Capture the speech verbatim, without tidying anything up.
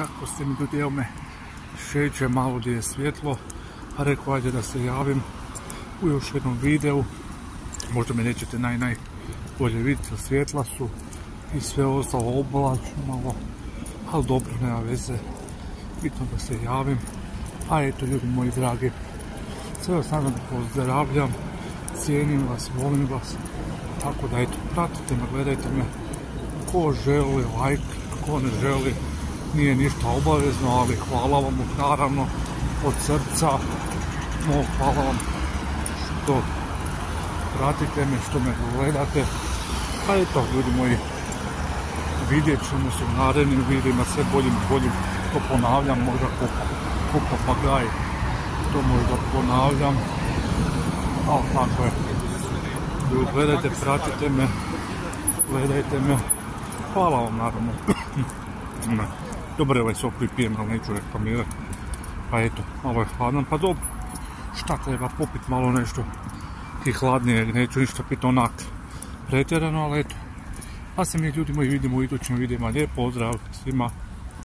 kako ste mi ljudi, evo me šeće malo gdje je svjetlo, pa rekao ajde da se javim u još jednom videu. Možda me nećete naj naj bolje vidjeti, svjetla su i sve ostalo oblačno malo, ali dobro, nema veze, bitno da se javim. A eto ljudi moji dragi, sve vas nadam pozdravljam, cijenim vas, volim vas, tako da eto, pratite me, gledajte me, ko želi like, ko ne želi, nije ništa obavezno, ali hvala vam naravno od srca, no hvala vam što pratite me, što me gledate. A eto ljudi moji, vidjet ćemo se u narednim videima sve boljim i boljim, to ponavljam, možda ko, ko papagaj, to možda ponavljam, ali tako je. Ljudi, gledajte, pratite me, gledajte me, hvala vam naravno. Dobro je ovaj sok koji pijem, ali neću reklamirati, pa eto, malo je hladan, pa dobro, šta treba popiti malo nešto i hladnije, neću ništa piti onak pretjerano, ali eto. Pa se mi ljudi moji vidimo u idućim videima, lijep pozdrav svima.